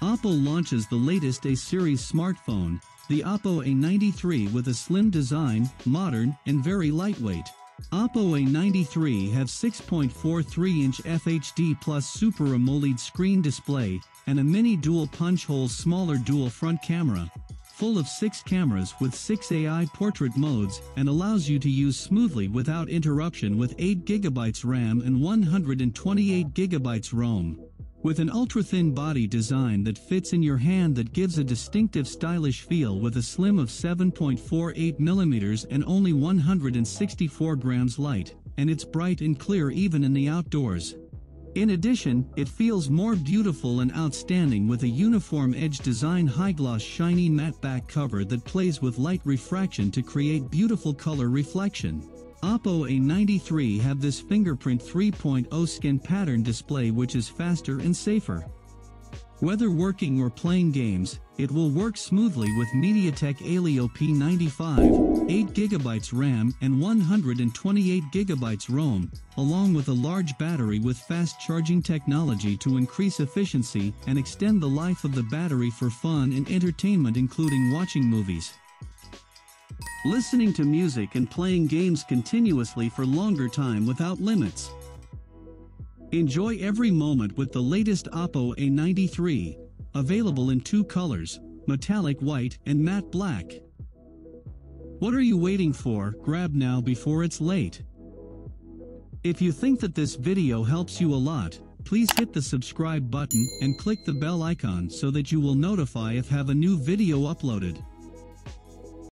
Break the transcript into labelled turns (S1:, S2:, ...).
S1: Oppo launches the latest A-series smartphone, the Oppo A93, with a slim design, modern, and very lightweight. Oppo A93 have 6.43-inch FHD Plus Super AMOLED screen display, and a mini dual punch-hole smaller dual front camera, full of 6 cameras with 6 AI portrait modes, and allows you to use smoothly without interruption with 8GB RAM and 128GB ROM. With an ultra-thin body design that fits in your hand that gives a distinctive stylish feel with a slim of 7.48mm and only 164 grams light, and it's bright and clear even in the outdoors. In addition, it feels more beautiful and outstanding with a uniform edge design, high-gloss shiny matte back cover that plays with light refraction to create beautiful color reflection. Oppo A93 have this fingerprint 3.0 skin pattern display which is faster and safer. Whether working or playing games, it will work smoothly with MediaTek Helio P95, 8GB RAM and 128GB ROM, along with a large battery with fast charging technology to increase efficiency and extend the life of the battery for fun and entertainment, including watching movies, listening to music, and playing games continuously for longer time without limits. Enjoy every moment with the latest Oppo A93, available in 2 colors, metallic white and matte black. What are you waiting for? Grab now before it's late. If you think that this video helps you a lot, please hit the subscribe button and click the bell icon so that you will notify if have a new video uploaded.